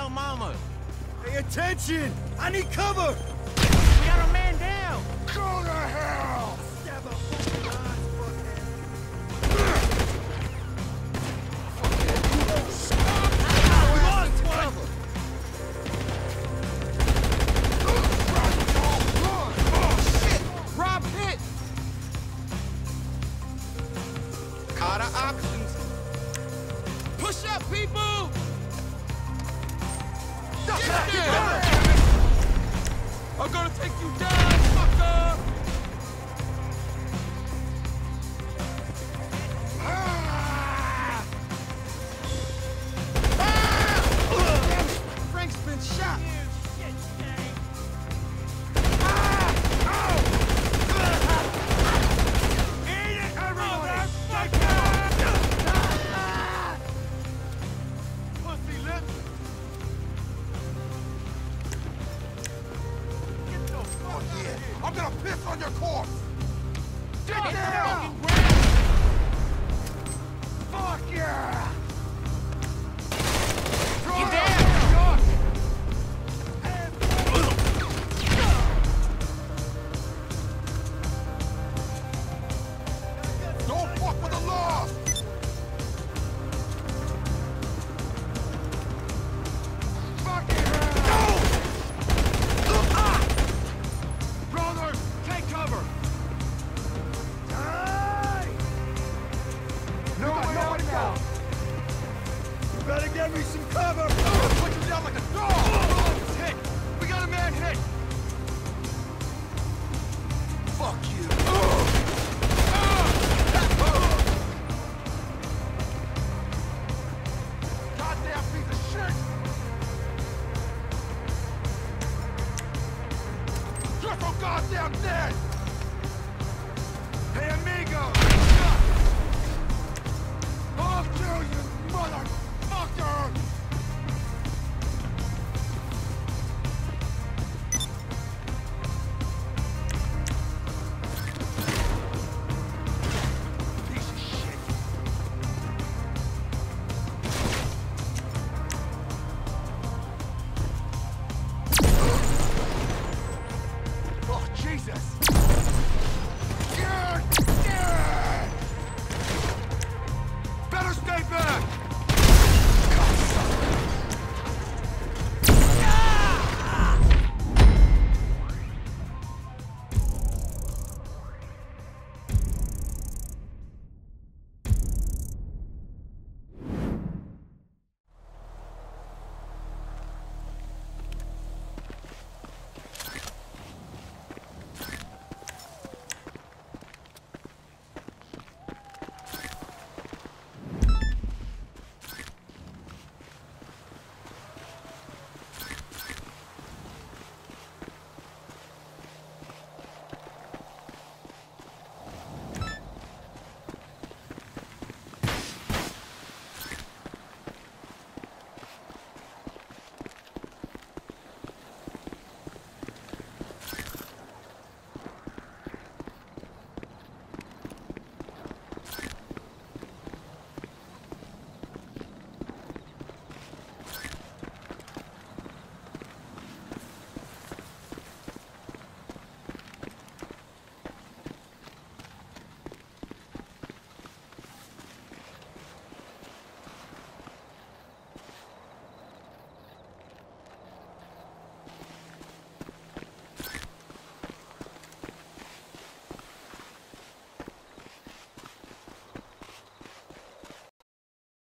your mama. Pay attention! I need cover! We got a man down. Go to hell! Stab a fucking eyes, Rob hit! Out of options. Push up, people! Get there! I'm gonna take you down, fucker! Frank's been shot. I'm gonna piss on your corpse! Get down! Fuck yeah! Get down! Don't fuck with the law! Fuck it! Brother, take cover! No way out now! You better get me some cover! I'll put you down like a dog! Hit! We got a man hit!